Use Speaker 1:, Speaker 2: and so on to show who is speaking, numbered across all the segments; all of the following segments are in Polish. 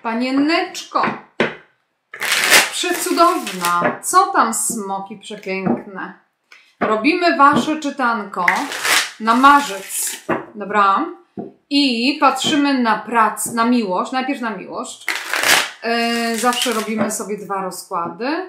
Speaker 1: Panienneczko, przecudowna, co tam smoki przepiękne. Robimy wasze czytanko na marzec, dobra? I patrzymy na pracę, na miłość, najpierw na miłość. Zawsze robimy sobie 2 rozkłady.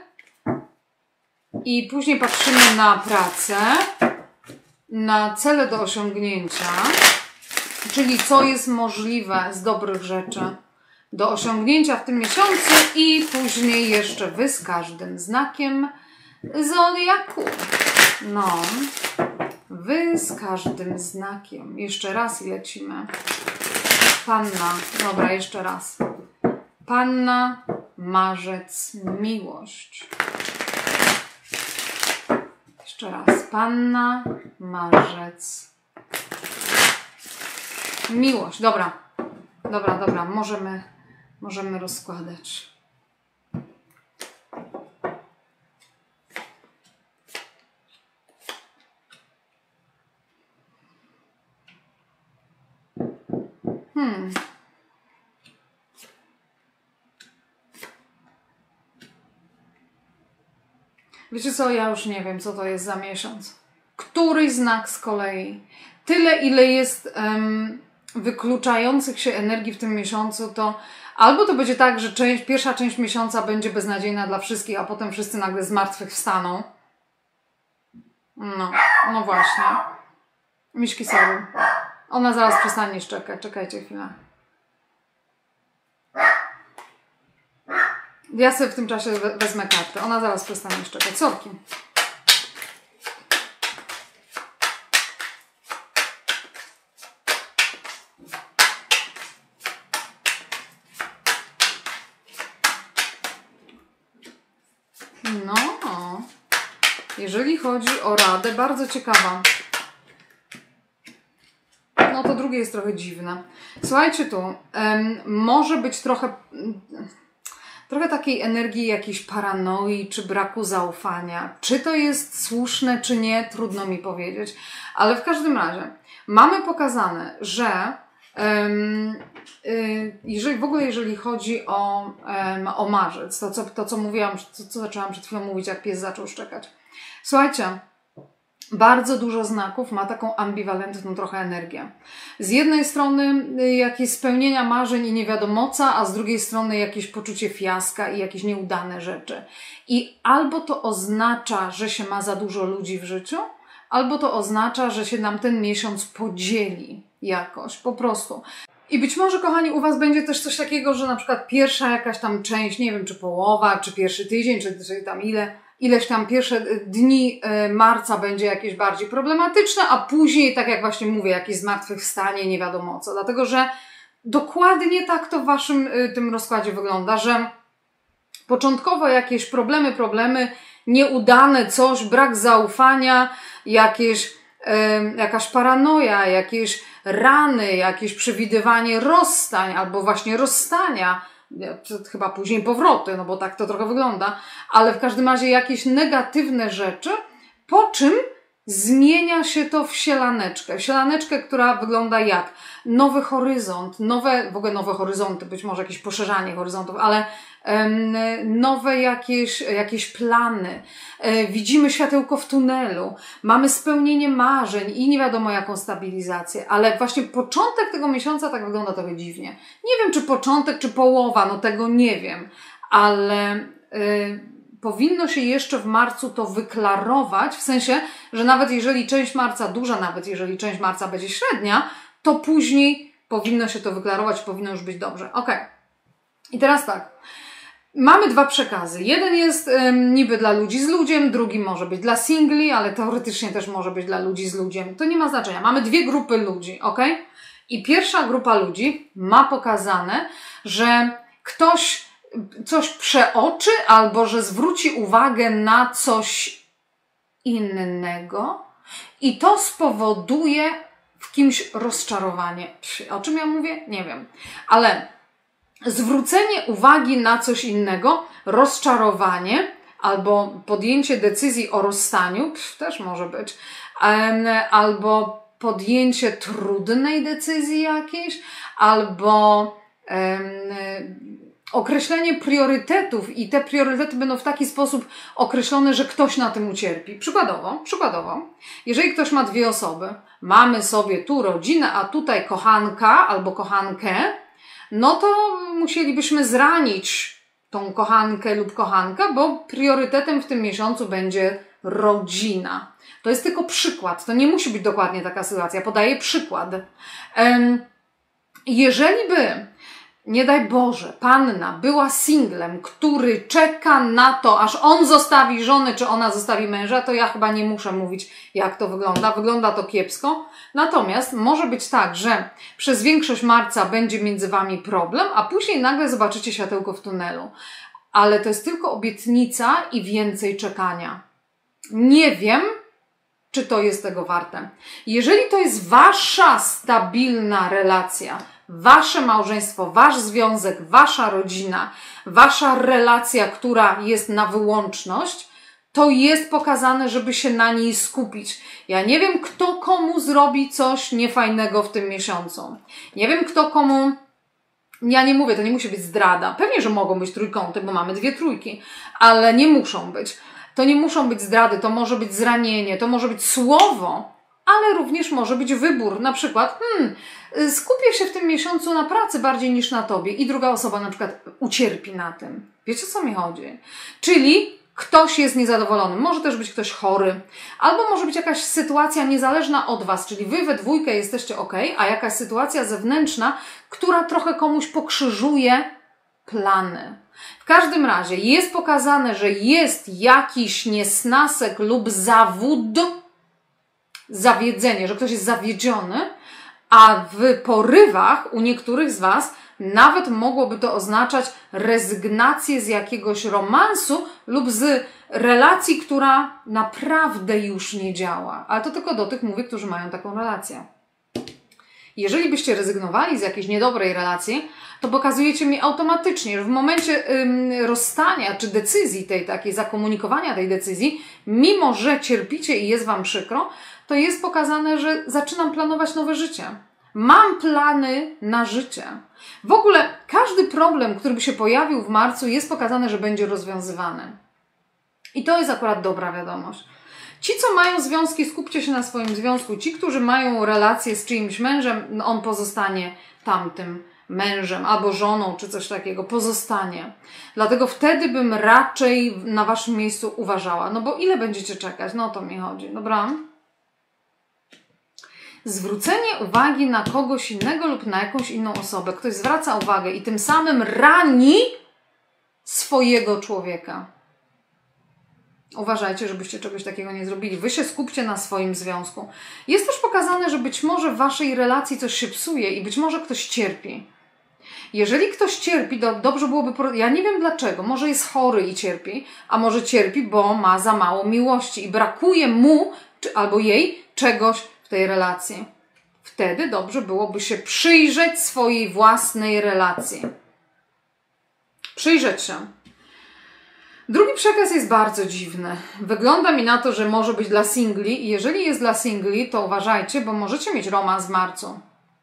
Speaker 1: I później patrzymy na pracę, na cele do osiągnięcia, czyli co jest możliwe z dobrych rzeczy do osiągnięcia w tym miesiącu i później jeszcze wy z każdym znakiem zodiaku. No, wy z każdym znakiem. Jeszcze raz i lecimy. Panna, dobra, jeszcze raz. Panna, marzec, miłość. Jeszcze raz. Panna, marzec, miłość. Dobra. Dobra. Możemy rozkładać. Wiecie co, ja już nie wiem, co to jest za miesiąc. Któryś znak z kolei. Tyle, ile jest wykluczających się energii w tym miesiącu, to albo to będzie tak, że pierwsza część miesiąca będzie beznadziejna dla wszystkich, a potem wszyscy nagle zmartwychwstaną. No właśnie. Miśki sorry. Ona zaraz przestanie szczekać. Czekajcie chwilę. Ja sobie w tym czasie wezmę kartę. Ona zaraz przestanie szczekać. Sorki. No, jeżeli chodzi o radę, bardzo ciekawa. No to drugie jest trochę dziwne. Słuchajcie tu, może być trochę takiej energii jakiejś paranoi, czy braku zaufania. Czy to jest słuszne, czy nie, trudno mi powiedzieć. Ale w każdym razie mamy pokazane, że jeżeli chodzi o marzec, to co mówiłam, co zaczęłam przed chwilą mówić, jak pies zaczął szczekać. Słuchajcie, bardzo dużo znaków ma taką ambiwalentną trochę energię. Z jednej strony jakieś spełnienia marzeń i nie wiadomo co, a z drugiej strony jakieś poczucie fiaska i jakieś nieudane rzeczy. I albo to oznacza, że się ma za dużo ludzi w życiu, albo to oznacza, że się nam ten miesiąc podzieli jakoś, po prostu. I być może, kochani, u was będzie też coś takiego, że na przykład pierwsza jakaś tam część, nie wiem, czy połowa, czy pierwszy tydzień, czy tam ileś tam pierwsze dni marca będzie jakieś bardziej problematyczne, a później, tak jak właśnie mówię, jakieś zmartwychwstanie, nie wiadomo co. Dlatego, że dokładnie tak to w waszym tym rozkładzie wygląda, że początkowo jakieś problemy, nieudane coś, brak zaufania, jakaś paranoja, jakieś rany, jakieś przewidywanie rozstań albo właśnie rozstania, chyba później powroty, no bo tak to trochę wygląda, ale w każdym razie jakieś negatywne rzeczy, po czym zmienia się to w sielaneczkę. Sielaneczkę, która wygląda jak nowy horyzont, w ogóle nowe horyzonty, być może jakieś poszerzanie horyzontów, ale nowe jakieś plany. Widzimy światełko w tunelu, mamy spełnienie marzeń i nie wiadomo jaką stabilizację, ale właśnie początek tego miesiąca tak wygląda trochę dziwnie. Nie wiem, czy początek, czy połowa, no tego nie wiem, ale powinno się jeszcze w marcu to wyklarować, w sensie, że nawet jeżeli część marca duża, nawet jeżeli część marca będzie średnia, to później powinno się to wyklarować, powinno już być dobrze. Ok. I teraz tak. Mamy 2 przekazy. Jeden jest niby dla ludzi z ludziem, drugi może być dla singli, ale teoretycznie też może być dla ludzi z ludziem. To nie ma znaczenia. Mamy 2 grupy ludzi, ok? I pierwsza grupa ludzi ma pokazane, że ktoś coś przeoczy albo że zwróci uwagę na coś innego i to spowoduje w kimś rozczarowanie. O czym ja mówię? Nie wiem. Ale zwrócenie uwagi na coś innego, rozczarowanie albo podjęcie decyzji o rozstaniu, też może być, albo podjęcie trudnej decyzji jakiejś, albo określenie priorytetów i te priorytety będą w taki sposób określone, że ktoś na tym ucierpi. Przykładowo, jeżeli ktoś ma 2 osoby, mamy sobie tu rodzinę, a tutaj kochanka albo kochankę, no to musielibyśmy zranić tą kochankę lub kochanka, bo priorytetem w tym miesiącu będzie rodzina. To jest tylko przykład, to nie musi być dokładnie taka sytuacja, podaję przykład. Jeżeli by, nie daj Boże, panna była singlem, który czeka na to, aż on zostawi żonę, czy ona zostawi męża, to ja chyba nie muszę mówić, jak to wygląda. Wygląda to kiepsko. Natomiast może być tak, że przez większość marca będzie między wami problem, a później nagle zobaczycie światełko w tunelu. Ale to jest tylko obietnica i więcej czekania. Nie wiem, czy to jest tego warte. Jeżeli to jest wasza stabilna relacja, wasze małżeństwo, wasz związek, wasza rodzina, wasza relacja, która jest na wyłączność, to jest pokazane, żeby się na niej skupić. Ja nie wiem, kto komu zrobi coś niefajnego w tym miesiącu. Nie wiem, kto komu... Ja nie mówię, to nie musi być zdrada. Pewnie, że mogą być trójkąty, bo mamy 2 trójki, ale nie muszą być. To nie muszą być zdrady, to może być zranienie, to może być słowo, ale również może być wybór. Na przykład, skupię się w tym miesiącu na pracy bardziej niż na tobie i druga osoba na przykład ucierpi na tym. Wiecie, o co mi chodzi? Czyli ktoś jest niezadowolony. Może też być ktoś chory, albo może być jakaś sytuacja niezależna od was, czyli wy we dwójkę jesteście ok, a jakaś sytuacja zewnętrzna, która trochę komuś pokrzyżuje plany. W każdym razie jest pokazane, że jest jakiś niesnasek lub zawód, zawiedzenie, że ktoś jest zawiedziony, a w porywach u niektórych z was nawet mogłoby to oznaczać rezygnację z jakiegoś romansu lub z relacji, która naprawdę już nie działa. Ale to tylko do tych mówię, którzy mają taką relację. Jeżeli byście rezygnowali z jakiejś niedobrej relacji, to pokazujecie mi automatycznie, że w momencie rozstania czy decyzji tej takiej, zakomunikowania tej decyzji, mimo że cierpicie i jest wam przykro, to jest pokazane, że zaczynam planować nowe życie. Mam plany na życie. W ogóle każdy problem, który by się pojawił w marcu, jest pokazane, że będzie rozwiązywany. I to jest akurat dobra wiadomość. Ci, co mają związki, skupcie się na swoim związku. Ci, którzy mają relację z czyimś mężem, on pozostanie tamtym mężem albo żoną, czy coś takiego, pozostanie. Dlatego wtedy bym raczej na waszym miejscu uważała. No bo ile będziecie czekać? No o to mi chodzi, dobra? Zwrócenie uwagi na kogoś innego lub na jakąś inną osobę. Ktoś zwraca uwagę i tym samym rani swojego człowieka. Uważajcie, żebyście czegoś takiego nie zrobili. Wy się skupcie na swoim związku. Jest też pokazane, że być może w waszej relacji coś się psuje i być może ktoś cierpi. Jeżeli ktoś cierpi, to dobrze byłoby... Ja nie wiem dlaczego. Może jest chory i cierpi, a może cierpi, bo ma za mało miłości i brakuje mu albo jej czegoś w tej relacji. Wtedy dobrze byłoby się przyjrzeć swojej własnej relacji. Przyjrzeć się. Drugi przekaz jest bardzo dziwny. Wygląda mi na to, że może być dla singli i jeżeli jest dla singli, to uważajcie, bo możecie mieć romans w marcu.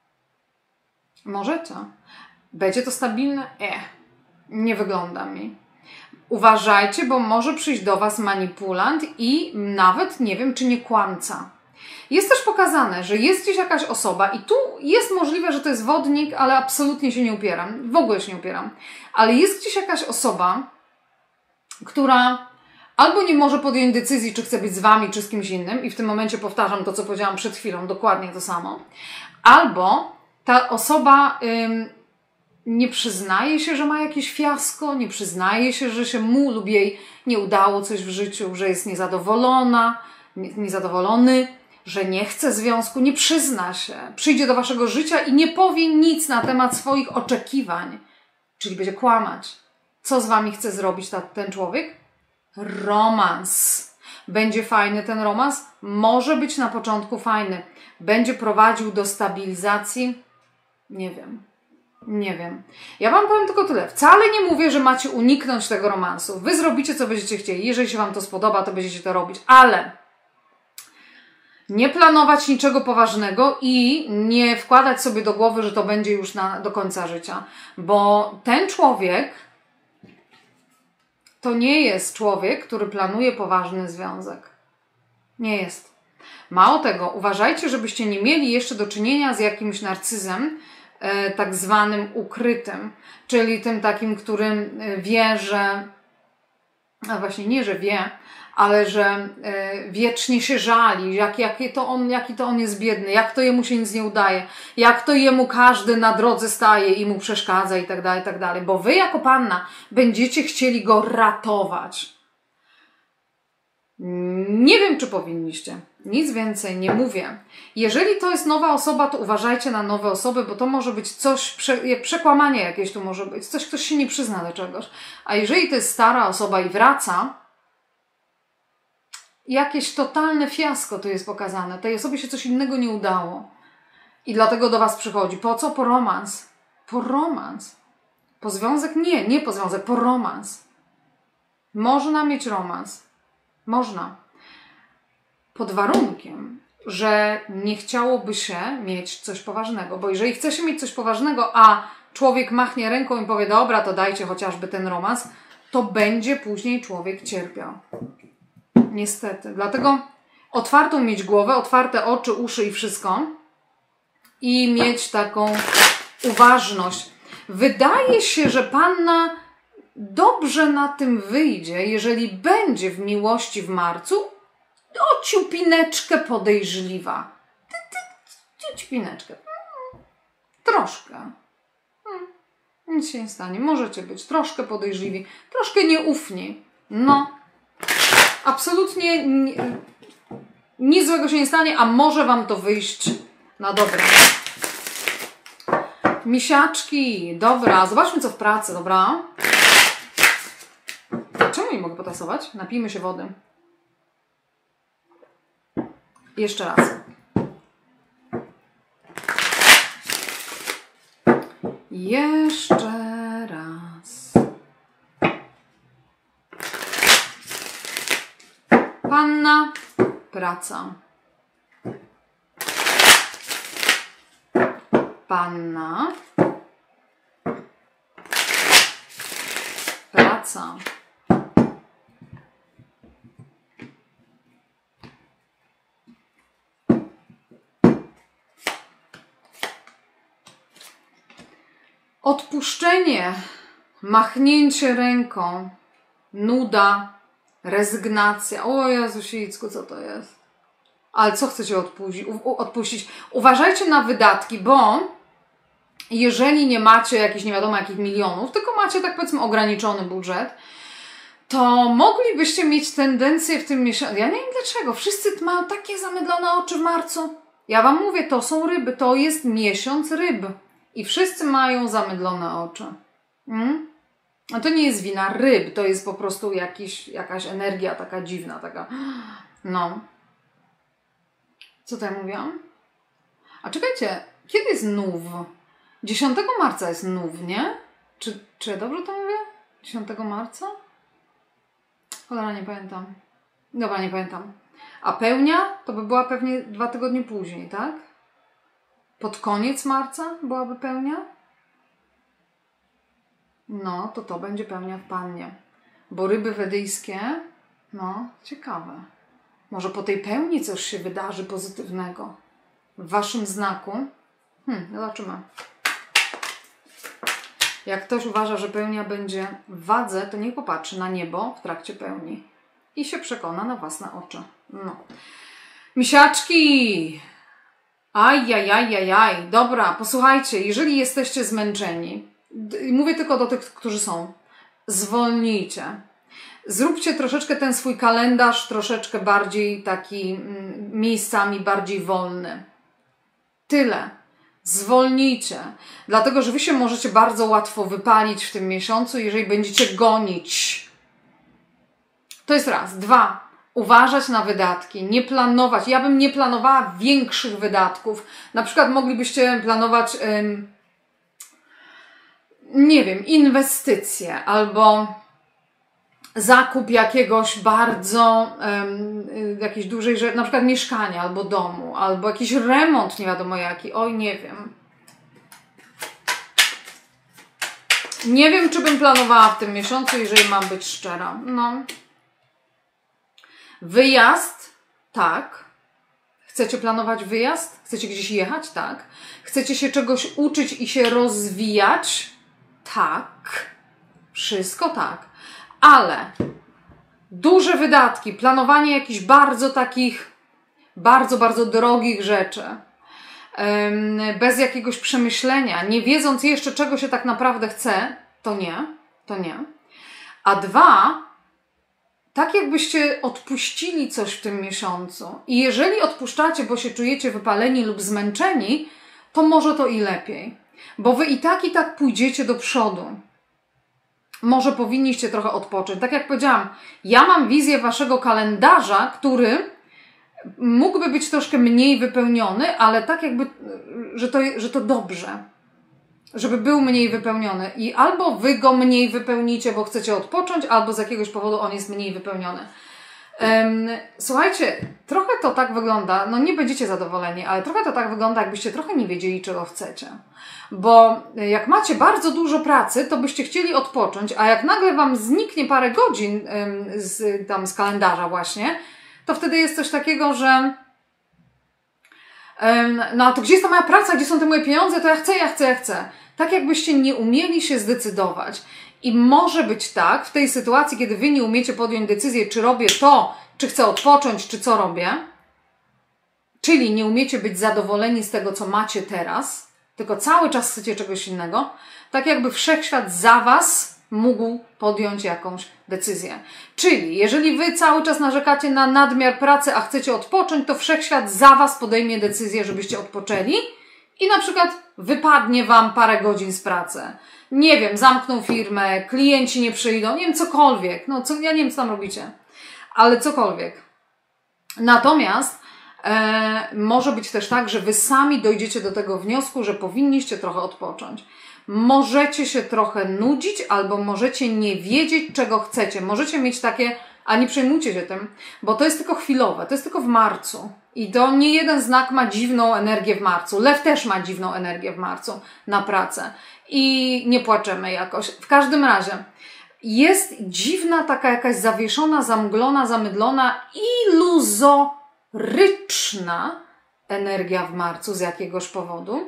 Speaker 1: Możecie. Będzie to stabilne? Nie wygląda mi. Uważajcie, bo może przyjść do was manipulant i nawet nie wiem, czy nie kłamca. Jest też pokazane, że jest gdzieś jakaś osoba i tu jest możliwe, że to jest wodnik, ale absolutnie się nie upieram. W ogóle się nie upieram. Ale jest gdzieś jakaś osoba, która albo nie może podjąć decyzji, czy chce być z wami, czy z kimś innym i w tym momencie powtarzam to, co powiedziałam przed chwilą, dokładnie to samo. Albo ta osoba nie przyznaje się, że ma jakieś fiasko, nie przyznaje się, że się mu lub jej nie udało coś w życiu, że jest niezadowolona, niezadowolony, że nie chce związku, nie przyzna się, przyjdzie do waszego życia i nie powie nic na temat swoich oczekiwań, czyli będzie kłamać. Co z wami chce zrobić ten człowiek? Romans. Będzie fajny ten romans? Może być na początku fajny. Będzie prowadził do stabilizacji? Nie wiem. Nie wiem. Ja wam powiem tylko tyle. Wcale nie mówię, że macie uniknąć tego romansu. Wy zrobicie, co będziecie chcieli. Jeżeli się wam to spodoba, to będziecie to robić. Ale Nie planować niczego poważnego i nie wkładać sobie do głowy, że to będzie już do końca życia. Bo ten człowiek to nie jest człowiek, który planuje poważny związek. Nie jest. Mało tego, uważajcie, żebyście nie mieli jeszcze do czynienia z jakimś narcyzem, tak zwanym ukrytym, czyli tym takim, którym wie, że, a właśnie nie, że wie, ale że wiecznie się żali, jaki to on jest biedny, jak to jemu się nic nie udaje, jak to jemu każdy na drodze staje i mu przeszkadza i tak dalej, bo wy jako panna będziecie chcieli go ratować. Nie wiem, czy powinniście. Nic więcej nie mówię. Jeżeli to jest nowa osoba, to uważajcie na nowe osoby, bo to może być coś, przekłamanie jakieś tu może być, coś, ktoś się nie przyzna do czegoś. A jeżeli to jest stara osoba i wraca, jakieś totalne fiasko tu jest pokazane. Tej osobie się coś innego nie udało. I dlatego do was przychodzi. Po co? Po romans. Po romans. Po związek? Nie po związek, po romans. Można mieć romans. Można. Pod warunkiem, że nie chciałoby się mieć coś poważnego. Bo jeżeli chce się mieć coś poważnego, a człowiek machnie ręką i powie, dobra, to dajcie chociażby ten romans, to będzie później człowiek cierpiał. Niestety. Dlatego otwartą mieć głowę, otwarte oczy, uszy i wszystko i mieć taką uważność. Wydaje się, że panna dobrze na tym wyjdzie, jeżeli będzie w miłości w marcu ciupineczkę podejrzliwa. Ciupineczkę. Troszkę. Nic się nie stanie. Możecie być troszkę podejrzliwi, troszkę nieufni. No. Absolutnie nic złego się nie stanie, a może wam to wyjść na dobre. Misiaczki, dobra, zobaczmy co w pracy, dobra? Czemu nie mogę potasować? Napijmy się wody. Jeszcze raz. Jeszcze raz. Panna, praca. Panna, praca. Odpuszczenie, machnięcie ręką, nuda, rezygnacja. O Jezusicku, co to jest? Ale co chcecie odpuścić? Uważajcie na wydatki, bo jeżeli nie macie jakichś nie wiadomo jakich milionów, tylko macie tak powiedzmy ograniczony budżet, to moglibyście mieć tendencję w tym miesiącu. Ja nie wiem dlaczego. Wszyscy mają takie zamydlone oczy w marcu. Ja wam mówię, to są ryby. To jest miesiąc ryb. I wszyscy mają zamydlone oczy. A to nie jest wina ryb. To jest po prostu jakaś energia taka dziwna. Taka. No. Co to ja mówiłam? A czekajcie. Kiedy jest nów? 10 marca jest nów, nie? Czy ja dobrze to mówię? 10 marca? Cholera, nie pamiętam. Dobra, nie pamiętam. A pełnia to by była pewnie 2 tygodnie później, tak? Pod koniec marca byłaby pełnia? No, to będzie pełnia w pannie. Bo ryby wedyjskie, no, ciekawe. Może po tej pełni coś się wydarzy pozytywnego w waszym znaku? Zobaczymy. Jak ktoś uważa, że pełnia będzie w wadze, to niech popatrzy na niebo w trakcie pełni i się przekona na własne oczy. No. Misiaczki! Ajajajajaj. Dobra, posłuchajcie, jeżeli jesteście zmęczeni, mówię tylko do tych, którzy są, zwolnijcie. Zróbcie troszeczkę ten swój kalendarz troszeczkę bardziej taki miejscami bardziej wolny. Tyle. Zwolnijcie. Dlatego, że wy się możecie bardzo łatwo wypalić w tym miesiącu, jeżeli będziecie gonić. To jest raz. 2. Uważać na wydatki. Nie planować. Ja bym nie planowała większych wydatków. Na przykład moglibyście planować nie wiem, inwestycje albo zakup jakiegoś bardzo, jakiejś dużej rzeczy, na przykład mieszkania albo domu, albo jakiś remont, nie wiadomo jaki, oj nie wiem. Nie wiem, czy bym planowała w tym miesiącu, jeżeli mam być szczera. No. Wyjazd? Tak. Chcecie planować wyjazd? Chcecie gdzieś jechać? Tak. Chcecie się czegoś uczyć i się rozwijać? Tak. Wszystko tak. Ale duże wydatki, planowanie jakichś bardzo takich, bardzo drogich rzeczy, bez jakiegoś przemyślenia, nie wiedząc jeszcze, czego się tak naprawdę chce, to nie. A dwa, tak jakbyście odpuścili coś w tym miesiącu. I jeżeli odpuszczacie, bo się czujecie wypaleni lub zmęczeni, to może to i lepiej. Bo wy i tak pójdziecie do przodu. Może powinniście trochę odpocząć. Tak jak powiedziałam, ja mam wizję waszego kalendarza, który mógłby być troszkę mniej wypełniony, ale tak jakby, że to dobrze. Żeby był mniej wypełniony. I albo wy go mniej wypełnicie, bo chcecie odpocząć, albo z jakiegoś powodu on jest mniej wypełniony. Słuchajcie, trochę to tak wygląda, no nie będziecie zadowoleni, ale trochę to tak wygląda, jakbyście trochę nie wiedzieli, czego chcecie. Bo jak macie bardzo dużo pracy, to byście chcieli odpocząć, a jak nagle wam zniknie parę godzin z kalendarza właśnie, to wtedy jest coś takiego, że no a to gdzie jest ta moja praca, gdzie są te moje pieniądze, to ja chcę. Tak jakbyście nie umieli się zdecydować. I może być tak, w tej sytuacji, kiedy wy nie umiecie podjąć decyzję, czy robię to, czy chcę odpocząć, czy co robię, czyli nie umiecie być zadowoleni z tego, co macie teraz, tylko cały czas chcecie czegoś innego, tak jakby wszechświat za was mógł podjąć jakąś decyzję. Czyli jeżeli wy cały czas narzekacie na nadmiar pracy, a chcecie odpocząć, to wszechświat za was podejmie decyzję, żebyście odpoczęli i na przykład wypadnie wam parę godzin z pracy. Nie wiem, zamkną firmę, klienci nie przyjdą, nie wiem, cokolwiek. No, ja nie wiem, co tam robicie, ale cokolwiek. Natomiast może być też tak, że wy sami dojdziecie do tego wniosku, że powinniście trochę odpocząć. Możecie się trochę nudzić, albo możecie nie wiedzieć, czego chcecie. Możecie mieć takie, a nie przejmujcie się tym, bo to jest tylko chwilowe, to jest tylko w marcu. I to nie jeden znak ma dziwną energię w marcu. Lew też ma dziwną energię w marcu na pracę. I nie płaczemy jakoś. W każdym razie jest dziwna, taka jakaś zawieszona, zamglona, zamydlona, iluzoryczna energia w marcu z jakiegoś powodu.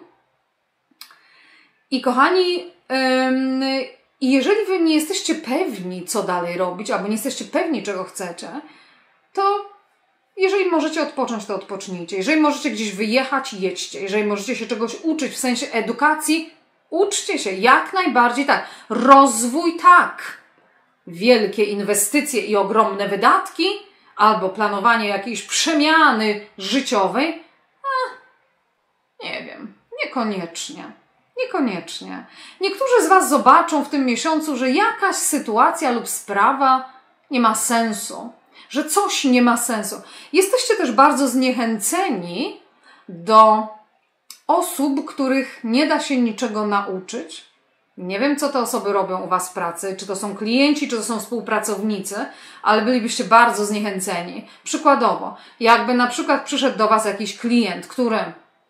Speaker 1: I kochani, jeżeli wy nie jesteście pewni, co dalej robić, albo nie jesteście pewni, czego chcecie, to jeżeli możecie odpocząć, to odpocznijcie. Jeżeli możecie gdzieś wyjechać, jedźcie. Jeżeli możecie się czegoś uczyć w sensie edukacji, uczcie się. Jak najbardziej tak. Rozwój tak. Wielkie inwestycje i ogromne wydatki, albo planowanie jakiejś przemiany życiowej, nie wiem, niekoniecznie. Niekoniecznie. Niektórzy z was zobaczą w tym miesiącu, że jakaś sytuacja lub sprawa nie ma sensu. Że coś nie ma sensu. Jesteście też bardzo zniechęceni do osób, których nie da się niczego nauczyć. Nie wiem, co te osoby robią u was w pracy, czy to są klienci, czy to są współpracownicy, ale bylibyście bardzo zniechęceni. Przykładowo, jakby na przykład przyszedł do was jakiś klient, który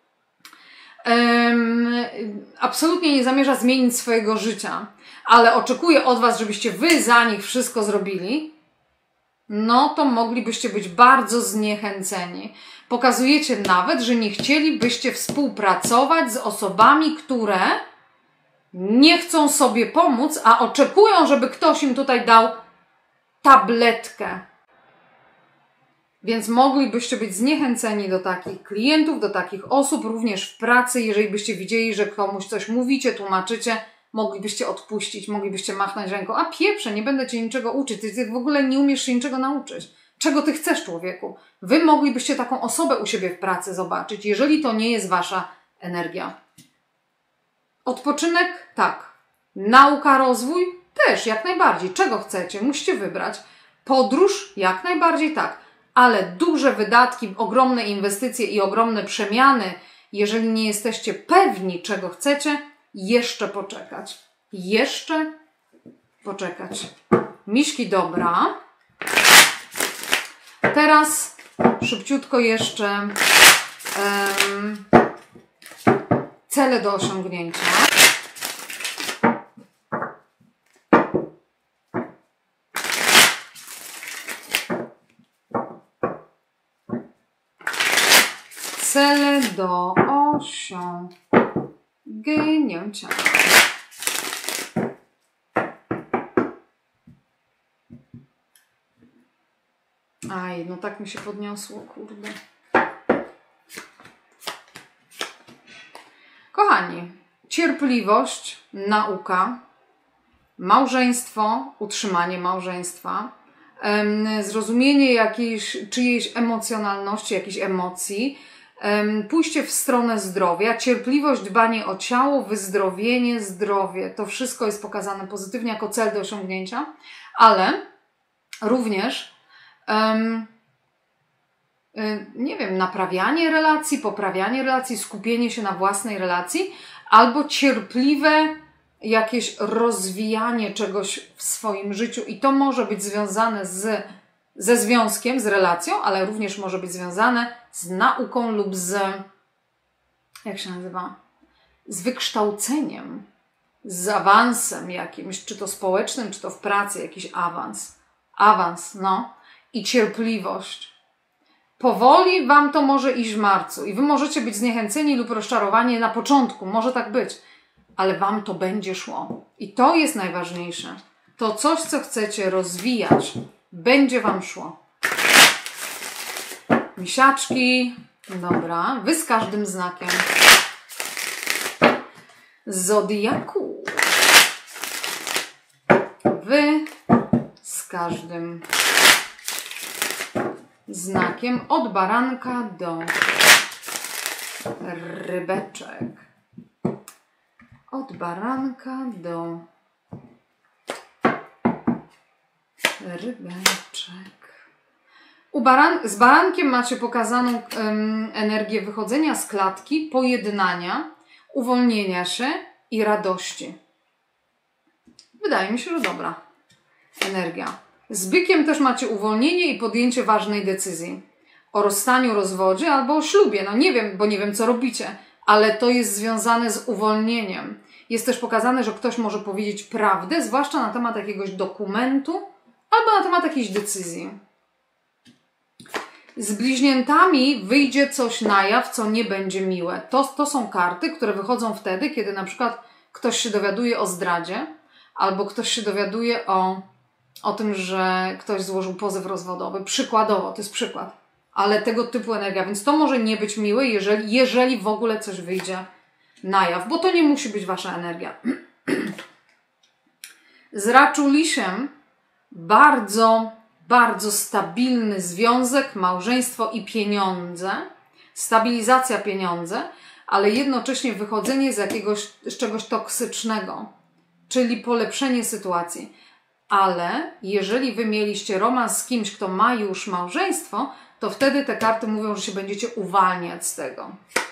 Speaker 1: absolutnie nie zamierza zmienić swojego życia, ale oczekuje od was, żebyście wy za nich wszystko zrobili, no to moglibyście być bardzo zniechęceni. Pokazujecie nawet, że nie chcielibyście współpracować z osobami, które nie chcą sobie pomóc, a oczekują, żeby ktoś im tutaj dał tabletkę. Więc moglibyście być zniechęceni do takich klientów, do takich osób, również w pracy. Jeżeli byście widzieli, że komuś coś mówicie, tłumaczycie, moglibyście odpuścić, moglibyście machnąć ręką. A pieprze, nie będę cię niczego uczyć, ty w ogóle nie umiesz się niczego nauczyć. Czego ty chcesz, człowieku? Wy moglibyście taką osobę u siebie w pracy zobaczyć, jeżeli to nie jest wasza energia. Odpoczynek? Tak. Nauka, rozwój? Też, jak najbardziej. Czego chcecie? Musicie wybrać. Podróż? Jak najbardziej tak. Ale duże wydatki, ogromne inwestycje i ogromne przemiany, jeżeli nie jesteście pewni, czego chcecie, jeszcze poczekać. Jeszcze poczekać. Miśki, dobra. Teraz szybciutko jeszcze cele do osiągnięcia. Cele do osiągnięcia. Aj, no tak mi się podniosło, kurde. Kochani, cierpliwość, nauka, małżeństwo, utrzymanie małżeństwa, zrozumienie czyjejś emocjonalności, jakichś emocji, pójście w stronę zdrowia, cierpliwość, dbanie o ciało, wyzdrowienie, zdrowie. To wszystko jest pokazane pozytywnie jako cel do osiągnięcia, ale również nie wiem, naprawianie relacji, poprawianie relacji, skupienie się na własnej relacji albo cierpliwe jakieś rozwijanie czegoś w swoim życiu i to może być związane ze związkiem, z relacją, ale również może być związane z nauką lub jak się nazywa? Z wykształceniem, z awansem jakimś, czy to społecznym, czy to w pracy, jakiś awans. Awans, no. I cierpliwość. Powoli Wam to może iść w marcu i Wy możecie być zniechęceni lub rozczarowani na początku, może tak być, ale Wam to będzie szło. I to jest najważniejsze. To coś, co chcecie rozwijać, będzie Wam szło. Misiaczki, dobra, Wy z każdym znakiem zodiaku. Wy z każdym znakiem od baranka do rybeczek. Od baranka do rybeczek. Z barankiem macie pokazaną energię wychodzenia z klatki, pojednania, uwolnienia się i radości. Wydaje mi się, że dobra energia. Z bykiem też macie uwolnienie i podjęcie ważnej decyzji. O rozstaniu, rozwodzie albo o ślubie. No nie wiem, bo nie wiem, co robicie. Ale to jest związane z uwolnieniem. Jest też pokazane, że ktoś może powiedzieć prawdę, zwłaszcza na temat jakiegoś dokumentu albo na temat jakiejś decyzji. Z bliźniętami wyjdzie coś na jaw, co nie będzie miłe. To są karty, które wychodzą wtedy, kiedy na przykład ktoś się dowiaduje o zdradzie albo ktoś się dowiaduje o tym, że ktoś złożył pozew rozwodowy. Przykładowo, to jest przykład. Ale tego typu energia, więc to może nie być miłe, jeżeli w ogóle coś wyjdzie na jaw, bo to nie musi być Wasza energia. Z raczulisiem bardzo, bardzo stabilny związek, małżeństwo i pieniądze, stabilizacja pieniądze, ale jednocześnie wychodzenie z czegoś toksycznego, czyli polepszenie sytuacji. Ale jeżeli Wy mieliście romans z kimś, kto ma już małżeństwo, to wtedy te karty mówią, że się będziecie uwalniać z tego.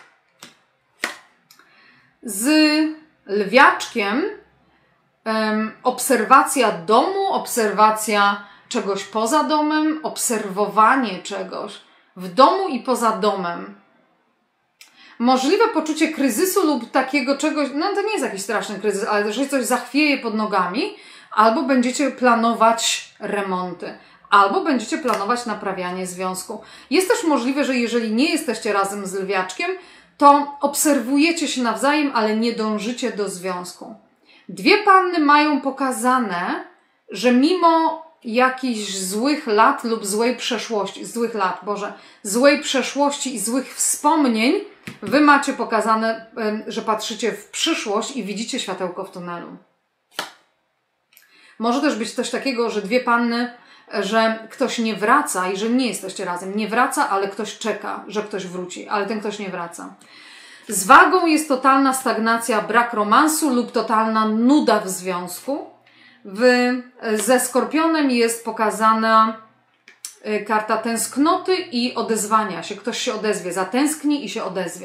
Speaker 1: Z lwiaczkiem obserwacja domu, obserwacja czegoś poza domem, obserwowanie czegoś w domu i poza domem. Możliwe poczucie kryzysu lub takiego czegoś, no to nie jest jakiś straszny kryzys, ale że coś zachwieje pod nogami, albo będziecie planować remonty, albo będziecie planować naprawianie związku. Jest też możliwe, że jeżeli nie jesteście razem z lwiaczkiem, to obserwujecie się nawzajem, ale nie dążycie do związku. Dwie panny mają pokazane, że mimo jakichś złych lat lub złej przeszłości, złej przeszłości i złych wspomnień, Wy macie pokazane, że patrzycie w przyszłość i widzicie światełko w tunelu. Może też być coś takiego, że dwie panny, że ktoś nie wraca i że nie jesteście razem. Nie wraca, ale ktoś czeka, że ktoś wróci, ale ten ktoś nie wraca. Z wagą jest totalna stagnacja, brak romansu lub totalna nuda w związku. Ze skorpionem jest pokazana karta tęsknoty i odezwania się. Ktoś się odezwie, zatęskni i się odezwie.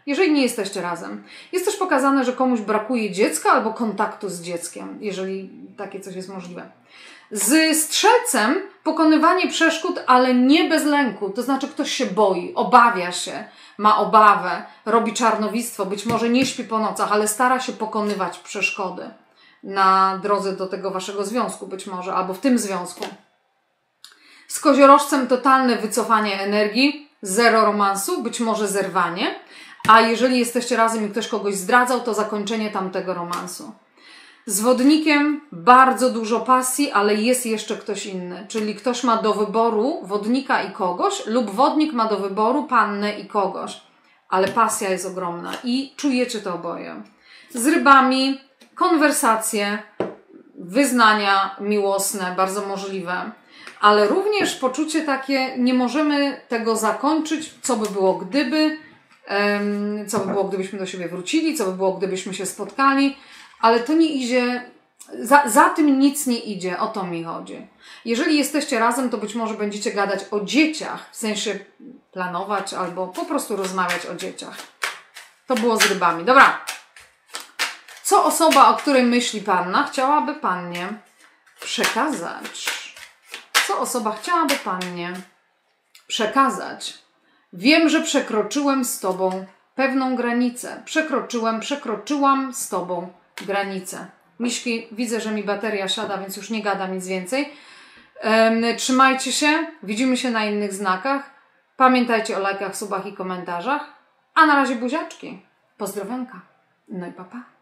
Speaker 1: jeżeli nie jesteście razem. Jest też pokazane, że komuś brakuje dziecka albo kontaktu z dzieckiem, jeżeli takie coś jest możliwe. Z Strzelcem pokonywanie przeszkód, ale nie bez lęku. To znaczy ktoś się boi, obawia się, ma obawę, robi czarnowictwo, być może nie śpi po nocach, ale stara się pokonywać przeszkody na drodze do tego waszego związku być może, albo w tym związku. Z Koziorożcem totalne wycofanie energii, zero romansu, być może zerwanie, a jeżeli jesteście razem i ktoś kogoś zdradzał, to zakończenie tamtego romansu. Z Wodnikiem bardzo dużo pasji, ale jest jeszcze ktoś inny, czyli ktoś ma do wyboru Wodnika i kogoś, lub Wodnik ma do wyboru Pannę i kogoś, ale pasja jest ogromna i czujecie to oboje. Z Rybami konwersacje, wyznania miłosne, bardzo możliwe, ale również poczucie takie, nie możemy tego zakończyć, co by było gdybyśmy do siebie wrócili, co by było gdybyśmy się spotkali, ale to nie idzie, za tym nic nie idzie, o to mi chodzi. Jeżeli jesteście razem, to być może będziecie gadać o dzieciach, w sensie planować albo po prostu rozmawiać o dzieciach. To było z Rybami. Dobra. Co osoba, o której myśli Panna, chciałaby Pannie przekazać? Co osoba chciałaby Pannie przekazać? Wiem, że przekroczyłem z Tobą pewną granicę. Przekroczyłam z Tobą granicę. Miśki, widzę, że mi bateria siada, więc już nie gadam nic więcej. Trzymajcie się. Widzimy się na innych znakach. Pamiętajcie o lajkach, subach i komentarzach. A na razie buziaczki. Pozdrowionka. No i pa, pa.